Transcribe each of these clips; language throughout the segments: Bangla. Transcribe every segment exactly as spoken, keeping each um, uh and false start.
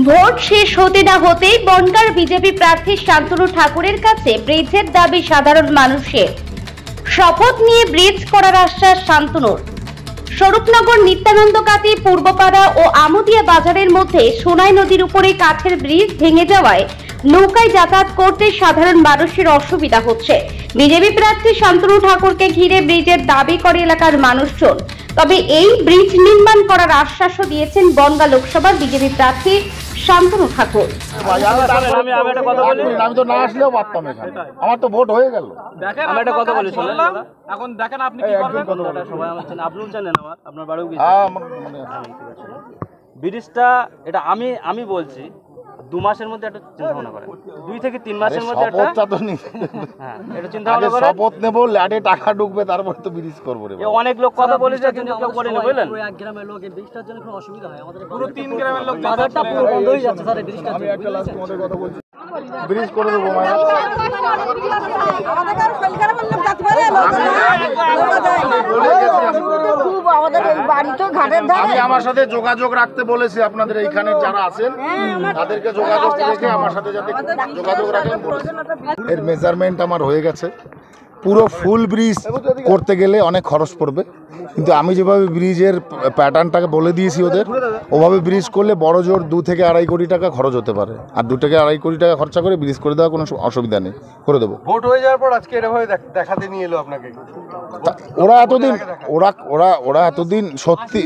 ভোট শেষ হতে না হতেই বনগাঁর বিজেপি প্রার্থী শান্তনু ঠাকুরের কাছে ব্রিজের দাবি সাধারণ মানুষের। শপথ নিয়ে ব্রিজ করার আশ্বাস শান্তনুর। স্বরূপনগর নিত্যানন্দ কাতি পূর্বপাড়া ও আমুদিয়া বাজারের মধ্যে সোনাই নদীর উপরে কাঠের ব্রিজ ভেঙে যাওয়ায় নৌকায় যাতায়াত করতে সাধারণ মানুষের অসুবিধা হচ্ছে। বিজেপি প্রার্থী শান্তনু ঠাকুরকে ঘিরে ব্রিজের দাবি করে এলাকার মানুষজন। তবে এই ব্রিজ নির্মাণ করার আশ্বাসও দিয়েছেন বনগাঁ লোকসভার বিজেপি প্রার্থী শান্তনু ঠাকুর। আমি তো না আসলেও পারতাম, আমার তো ভোট হয়ে গেল। আমি একটা কথা বলি, এখন দেখেন আপনি কি করবেন। সবাই আমার চেনেন, আপনিও জানেন, আমার আপনার বাড়িও গেছে ব্রিজটা। এটা আমি আমি বলছি দু মাসের মধ্যে একটা চিন্তা ভাবনা করেন, দুই থেকে তিন মাসের মধ্যে একটা হ্যাঁ এটা চিন্তা ভাবনা করেন। শপথ নেব, ল্যাডে টাকা ঢুকবে, তারপরে তো ব্রিজ করব রে। অনেক লোক কথা বলেছে কিন্তু কেউ করেনি, বুঝলেন। পুরো এক গ্রামের লোক এই ব্রিজটার জন্য খুব অসুবিধা হয় আমাদের, পুরো তিন গ্রামের লোক বাজারটা পুরো বন্ধ হয়ে যাচ্ছে স্যার এই ব্রিজটার জন্য। আমি একটা লাস্ট তোমাদের কথা বলছি, ব্রিজ করে দেবো মায়া। আমাদের কারো শরীর খারাপ হলে যেতে পারে খুব আমাদের এই বাড়ি তো ঘাটের ধারে। আমি আমার সাথে যোগাযোগ রাখতে বলেছি, আপনাদের এইখানে যারা আছেন তাদেরকে যোগাযোগ রেখে আমার সাথে যাতে যোগাযোগ রাখেন বলেছি। এর মেজারমেন্ট আমার হয়ে গেছে। পুরো ফুল ব্রিজ করতে গেলে অনেক খরচ পড়বে, কিন্তু আমি যেভাবে ব্রিজের প্যাটার্নটাকে বলে দিয়েছি ওদের, ওভাবে ব্রিজ করলে বড় জোর দু থেকে আড়াই কোটি টাকা খরচ হতে পারে। আর দু থেকে আড়াই কোটি টাকা খরচা করে ব্রিজ করে দেওয়া কোনো অসুবিধা নেই, করে দেবো। ভোট হয়ে যাওয়ার পর আজকে এভাবে দেখাতে নিয়ে এলো আপনাকে। ওরা এতদিন ওরা ওরা ওরা এতদিন সত্যি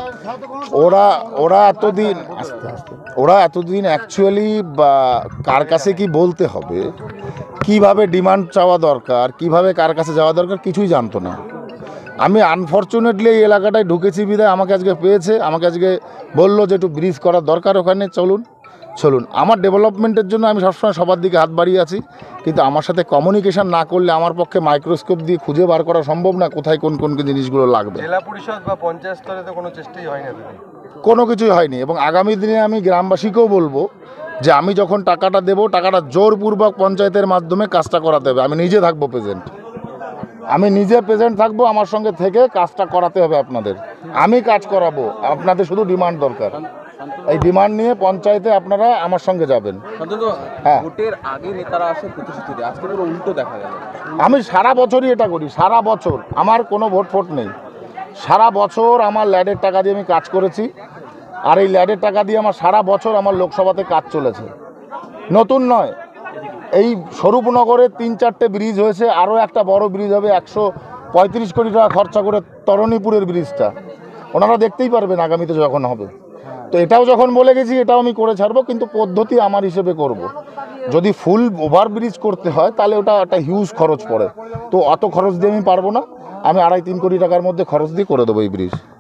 ওরা ওরা এতদিন আস্তে আস্তে ওরা এতদিন অ্যাকচুয়ালি কার কাছে কি বলতে হবে, কিভাবে ডিমান্ড চাওয়া দরকার, কিভাবে কার কাছে যাওয়া দরকার কিছুই জানতো না। আমি আনফর্চুনেটলি এই এলাকাটায় ঢুকেছি বিধায় আমাকে আজকে পেয়েছে, আমাকে আজকে বললো যে একটু ব্রিজ করার দরকার, ওখানে চলুন চলুন। আমার ডেভেলপমেন্টের জন্য আমি সবসময় সবার দিকে হাত বাড়িয়ে আছি, কিন্তু আমার সাথে কমিউনিকেশন না করলে আমার পক্ষে মাইক্রোস্কোপ দিয়ে খুঁজে বার করা সম্ভব না কোথায় কোন কোন জিনিসগুলো লাগবে। জেলা পরিষদ বা পঞ্চায়েত স্তরে তো কোনো চেষ্টাই হয় না, কোনো কিছুই হয়নি। এবং আগামী দিনে আমি গ্রামবাসীকেও বলবো যে আমি যখন টাকাটা দেবো, টাকাটা জোরপূর্বক পঞ্চায়েতের মাধ্যমে কাজটা করাতে হবে। আমি নিজে থাকবো প্রেজেন্ট, আমি নিজে প্রেজেন্ট থাকবো, আমার সঙ্গে থেকে কাজটা করাতে হবে আপনাদের। আমি কাজ করাবো, আপনাদের শুধু ডিমান্ড দরকার। এই ডিমান্ড নিয়ে পঞ্চায়েতে আপনারা আমার সঙ্গে যাবেন। হ্যাঁ, ভোটের আগে নেতারা আসে প্রতিশ্রুতি দেয়, আজকে পুরো উল্টো দেখা গেল। আমি সারা বছরই এটা করি, সারা বছর আমার কোনো ভোট ফোট নেই। সারা বছর আমার ল্যাডের টাকা দিয়ে আমি কাজ করেছি, আর এই ল্যাডের টাকা দিয়ে আমার সারা বছর আমার লোকসভাতে কাজ চলেছে। নতুন নয়, এই স্বরূপনগরে তিন চারটে ব্রিজ হয়েছে, আরও একটা বড় ব্রিজ হবে একশো পঁয়ত্রিশ কোটি টাকা খরচা করে, তরণীপুরের ব্রিজটা ওনারা দেখতেই পারবেন আগামীতে যখন হবে। তো এটাও যখন বলে গেছি এটাও আমি করে ছাড়বো, কিন্তু পদ্ধতি আমার হিসেবে করব। যদি ফুল ওভার ব্রিজ করতে হয় তাহলে ওটা একটা হিউজ খরচ পড়ে, তো অত খরচ দিয়ে আমি পারবো না। আমি আড়াই তিন কোটি টাকার মধ্যে খরচ দিয়ে করে দেবো এই ব্রিজ।